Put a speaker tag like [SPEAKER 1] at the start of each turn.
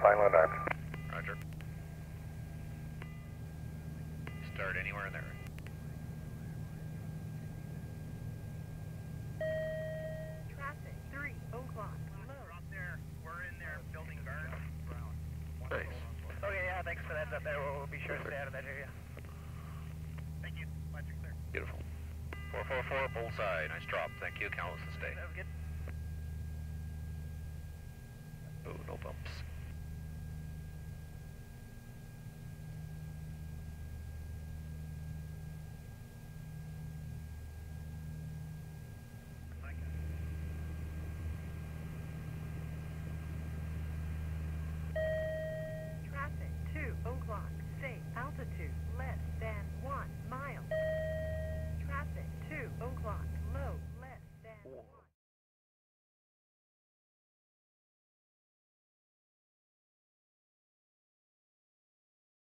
[SPEAKER 1] final and armed.
[SPEAKER 2] Roger. Start anywhere in there.
[SPEAKER 3] Traffic, 3 o'clock.
[SPEAKER 2] We're up there. We're in there building guard.
[SPEAKER 1] Nice.
[SPEAKER 2] Okay, yeah, thanks for that up there. We'll be sure to stay out of that area. Thank you. Electric clear.
[SPEAKER 1] Beautiful.
[SPEAKER 2] 444, bullseye. Nice drop. Thank you. Countless to stay. That was good.
[SPEAKER 1] Oh, no bumps.